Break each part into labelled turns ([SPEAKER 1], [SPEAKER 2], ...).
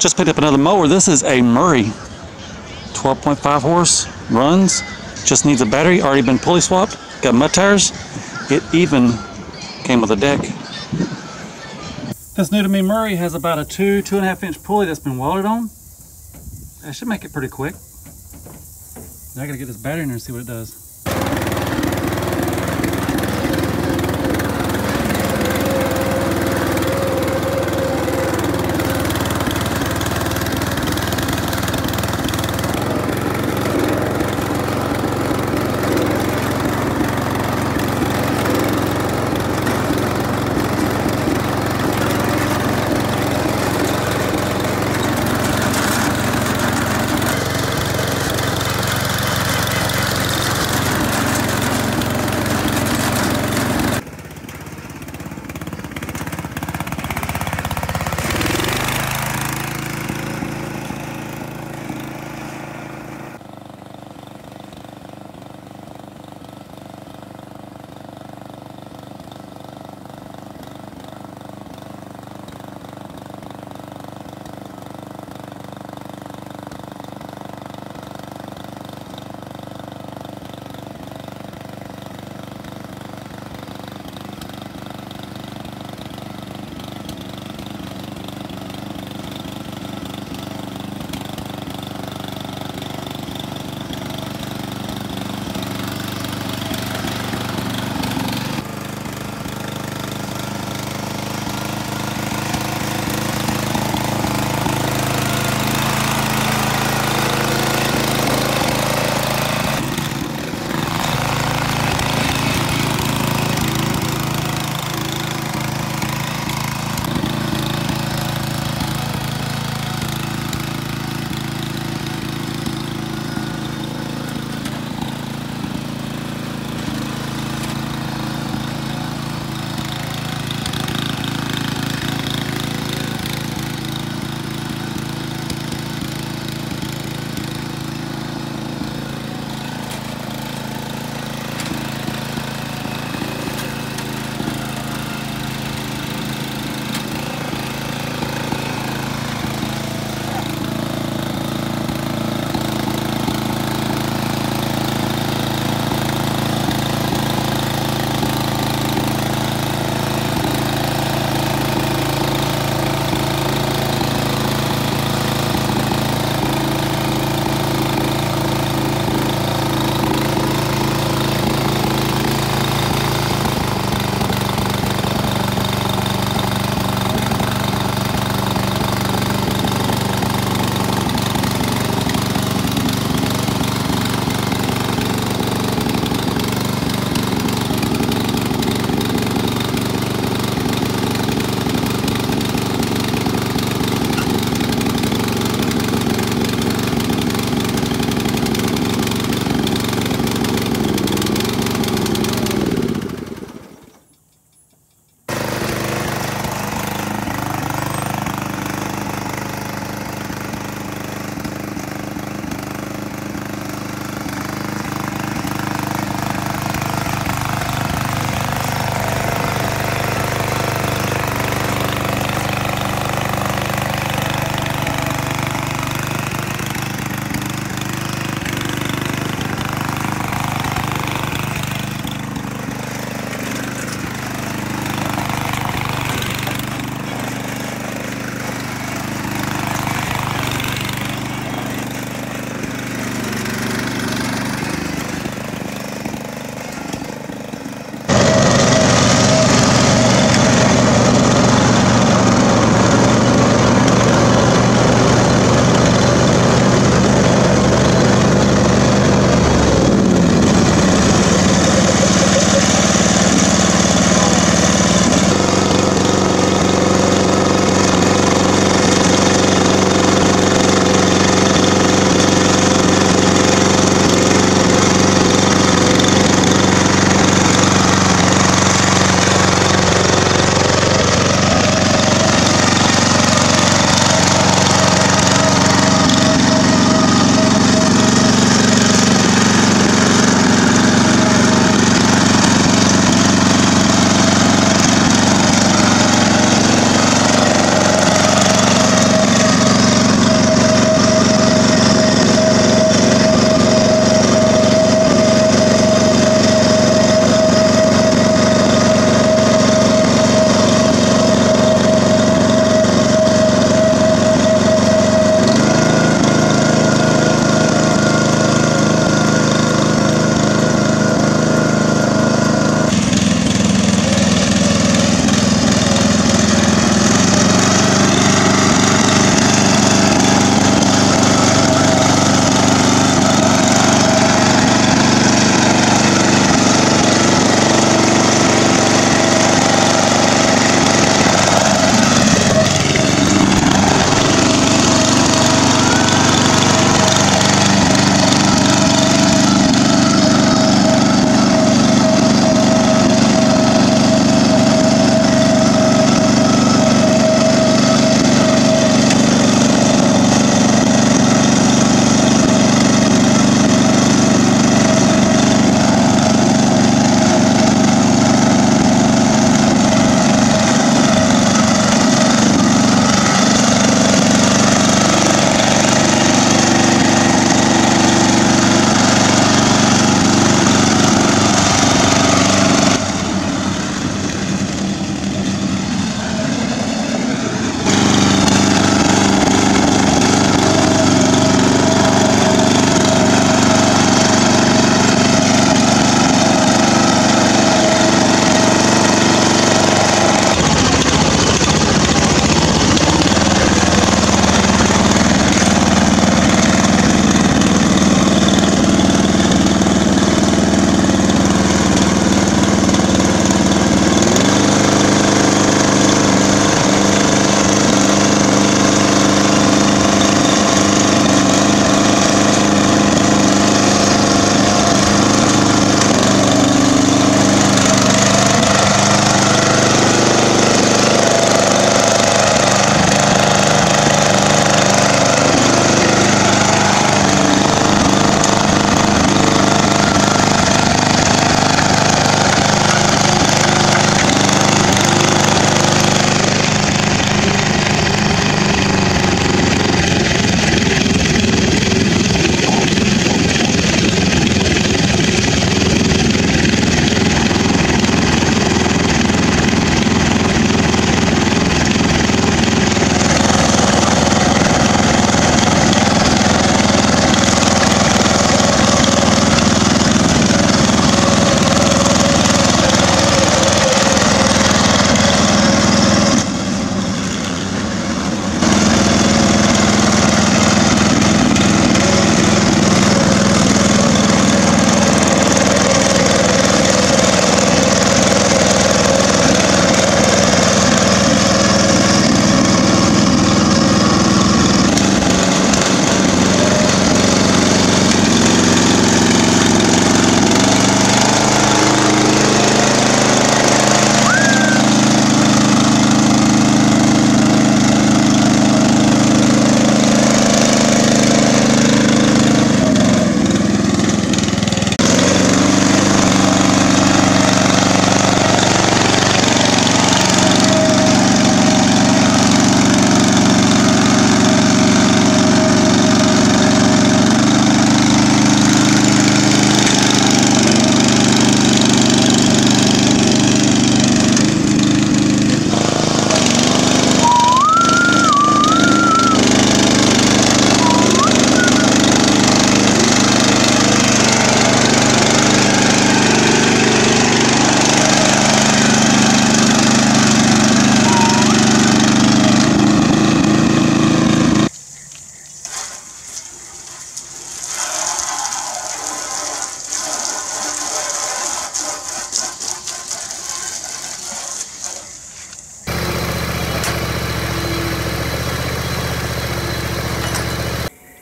[SPEAKER 1] Just picked up another mower. This is a Murray, 12.5 horse, runs, just needs a battery, already been pulley swapped, got mud tires. It even came with a deck. This new to me Murray has about a 2.5 inch pulley that's been welded on. That should make it pretty quick. Now I gotta get this battery in there and see what it does.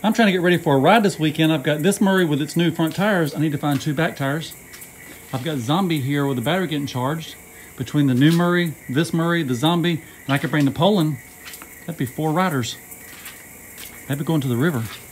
[SPEAKER 1] I'm trying to get ready for a ride this weekend. I've got this Murray with its new front tires. I need to find 2 back tires. I've got Zombie here with the battery getting charged. Between the new Murray, this Murray, the Zombie, and I could bring the Poland. That'd be 4 riders. Maybe going to the river.